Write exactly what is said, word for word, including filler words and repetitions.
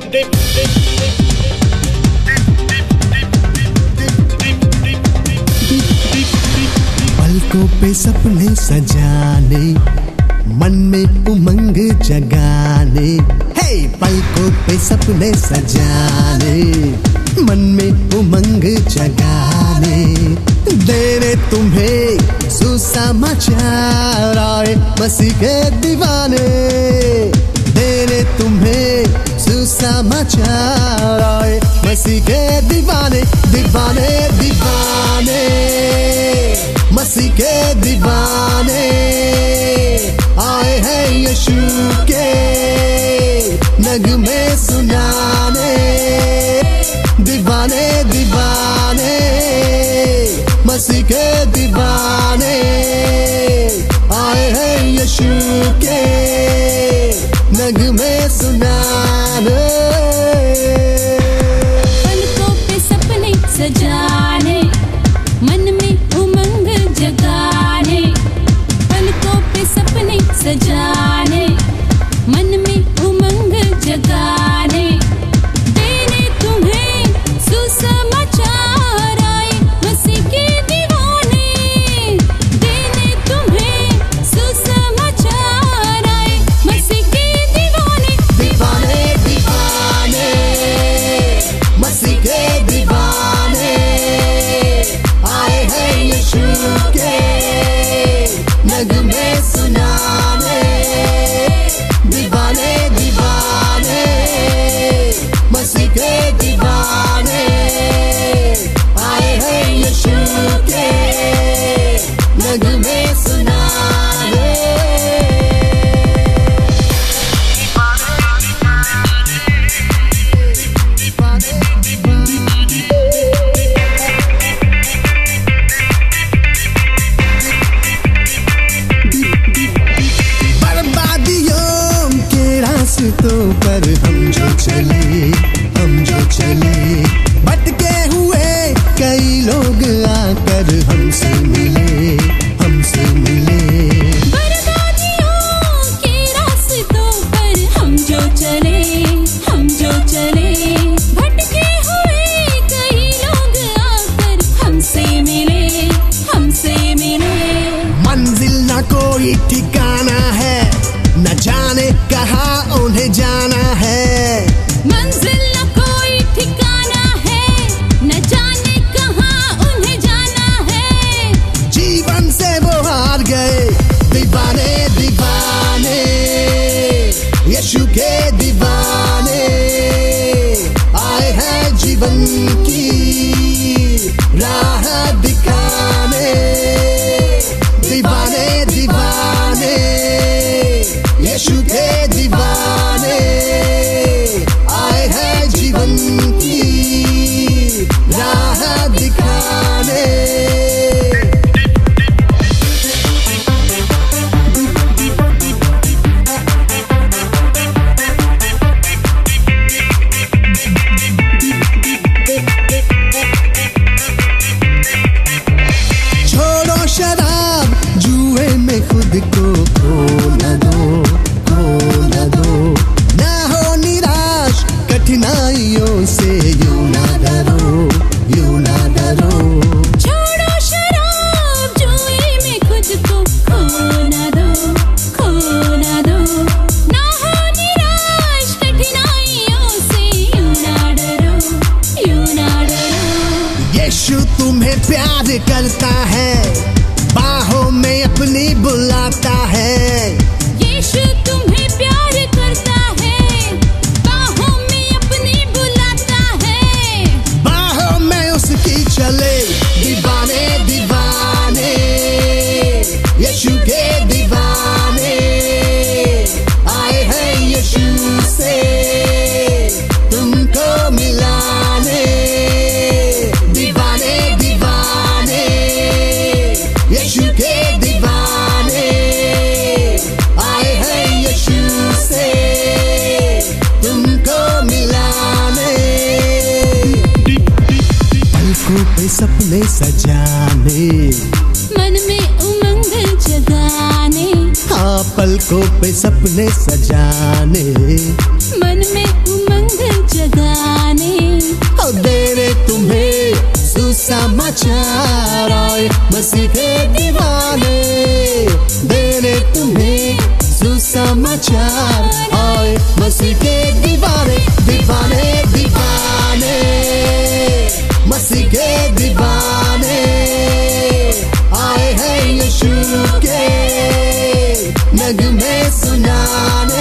पलकों पे सपने सजाने, मन में उमंग जगाने। हे पलकों पे सपने सजाने, मन में उमंग जगाने। देने तुम्हें सुसमाचार आए मसीह के दीवाने। देने तुम्हें सुसमाचार आए मसीह के दीवाने। दीवाने दीवाने मसीह के दीवाने आए हैं यीशु के नगमे सुनाने। दीवाने दीवाने मसीह के दीवाने आए हैं यीशु के नगमे सुनाने। पलकों पे सपने सजाने, मन में उमंग जगाने। पलकों पे सपने सजाने, मन में उमंग जगाने। देने तुम्हें सुसमाचार आए मसीह के दीवाने। देने तुम्हें सुसमाचार आए मसीह के दीवाने। दीवाने दीवाने मसीह के दीवाने आए हैं यीशु के नगमे सुनाने। दीवाने दीवाने मसीह के दीवाने आए हैं यीशु के नगमे सुनाने। बर्बादियों के रास्तों पर हम जो चले, हम जो चले। भटके हुए कई लोग आकर हमसे मिले, हमसे मिले। बर्बादियों के रास्तों पर हम जो चले, हम जो चले। भटके हुए कई लोग आकर हमसे मिले, हमसे मिले। मंजिल न कोई ठिकाना है, न जाने कहाँ उन्हें जाना है। मंजिल न कोई ठिकाना है, न जाने कहाँ उन्हें जाना है। जीवन से वो हार गए। दीवाने दीवाने यीशु के दीवाने आए हैं जीवन की राह दिखाने। दीवाने दीवाने यीशु के दीवाने आए हैं जीवन की राह दिखाने। छोड़ो शराब जुए में खुद को खो न दो, खो न दो। ना हो निराश कठिनाइयों से यूं ना डरो, यूं ना डरो। छोड़ो शराब जुए में खुद को खो न दो, खो न दो। ना हो निराश कठिनाइयों से यूं ना डरो, यूं ना डरो। यीशु तुम्हें प्यार करता है, बाहों में अपनी बुलाता है। यीशु तुम्हें प्यार करता है, बाहों में अपनी बुलाता है। बाहों में उसकी चले। दीवाने दीवाने यीशु के दीवाने आए हैं यीशु से तुमको मिलाने। दीवाने दीवाने यीशु के दीवाने आए हैं यीशु से तुमको मिलाने। पलकों पे सपने सजाने, मन में उमंग जगाने। हाँ पलकों पे सपने सजाने, मन में उमंग जगाने। और देने तुम्हें सुसमाचार आए मसीह के दीवाने, देने तुम्हें सुसमाचार आए मसीह के दीवाने, दीवाने दीवाने मसीह के दीवाने आए हैं यीशु के नगमे सुनाने।